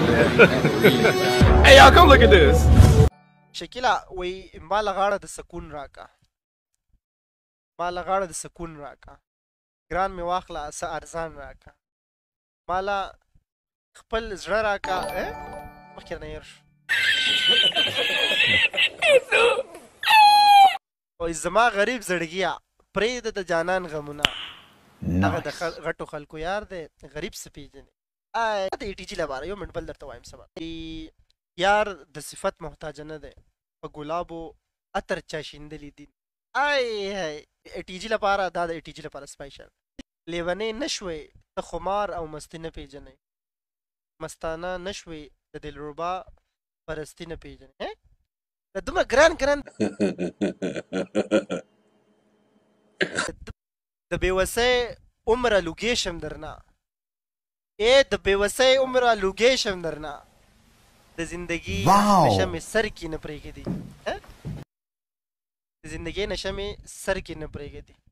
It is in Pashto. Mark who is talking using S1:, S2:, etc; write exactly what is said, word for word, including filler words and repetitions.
S1: man. Hey, y'all, come look at this.
S2: شکیلا وای ما لغاړه د سکون راکا ما لغاړه د سکون راکا ګران می واخله س ارزان راکا مالا خپل زړه راکا مخکې نه ير وای زما غریب زړګیا پرې د جانان غمونه هغه د غټو خلکو یار دی غریب سپیجنې ای د ای ټی جی لپاره یو منټ بل درته وایم سبا یار د صفت محتاج نه دی په ګلابو عطر چا شیندلی دي ای ای ای ټی جی لپاره دا د ای ټی جی لپاره سپیشل لیونې نشوي ته خمار او مستی نه پیژنې مستانه نشوي د دلربا پرستی نه پیژنې د دومره ګران ګران د بېوسۍ عمره لوګې شم درنه ای د بېوسۍ عمره لوګې شم درنه د زندگی نشه مې سر کې نه پرېږدي د زندگی نشه مې سر کې نه پرېږدي